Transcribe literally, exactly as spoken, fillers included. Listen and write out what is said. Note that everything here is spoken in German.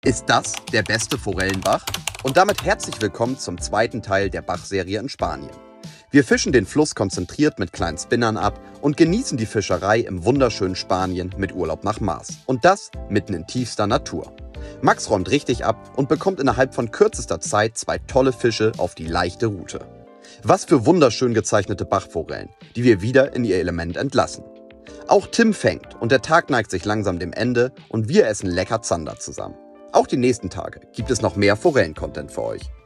Ist das der beste Forellenbach? Und damit herzlich willkommen zum zweiten Teil der Bachserie in Spanien. Wir fischen den Fluss konzentriert mit kleinen Spinnern ab und genießen die Fischerei im wunderschönen Spanien mit Urlaub nach Mars. Und das mitten in tiefster Natur. Max räumt richtig ab und bekommt innerhalb von kürzester Zeit zwei tolle Fische auf die leichte Route. Was für wunderschön gezeichnete Bachforellen, die wir wieder in ihr Element entlassen. Auch Tim fängt und der Tag neigt sich langsam dem Ende und wir essen lecker Zander zusammen. Auch die nächsten Tage gibt es noch mehr Forellen-Content für euch.